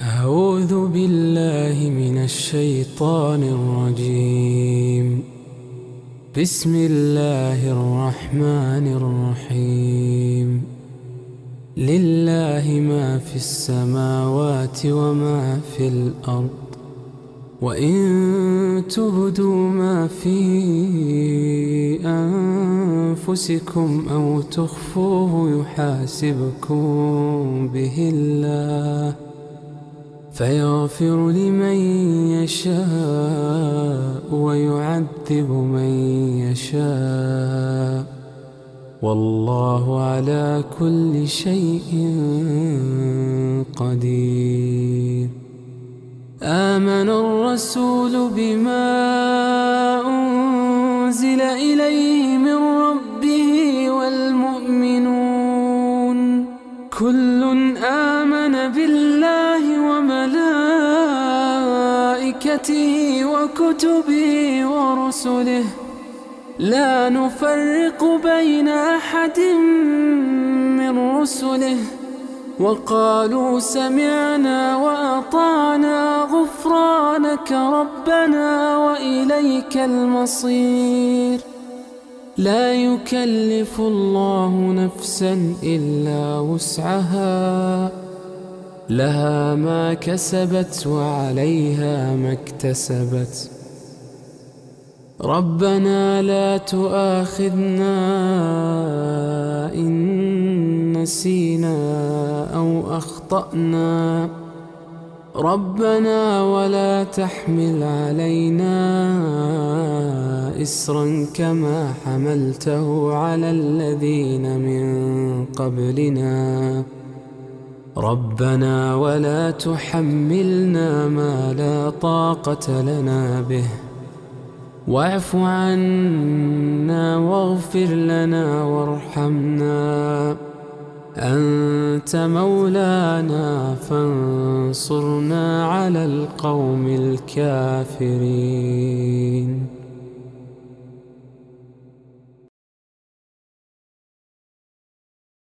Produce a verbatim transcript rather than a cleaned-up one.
أعوذ بالله من الشيطان الرجيم. بسم الله الرحمن الرحيم. لله ما في السماوات وما في الأرض، وإن تبدوا ما في أنفسكم أو تخفوه يحاسبكم به الله، فيغفر لمن يشاء ويعذب من يشاء، والله على كل شيء قدير. آمن الرسول بما أنزل إليه من ربه والمؤمنون كل آمن بالله وملائكته وكتبه ورسله لا نفرق بين أحد من رسله، وقالوا سمعنا وأطعنا غفرانك ربنا وإليك المصير. لا يكلف الله نفسا إلا وسعها، لها ما كسبت وعليها ما اكتسبت. ربنا لا تؤاخذنا إن نسينا أو أخطأنا، ربنا ولا تحمل علينا إصرا كما حملته على الذين من قبلنا، ربنا ولا تحملنا ما لا طاقة لنا به، واعف عنا واغفر لنا وارحمنا، أنت مولانا فانصرنا على القوم الكافرين.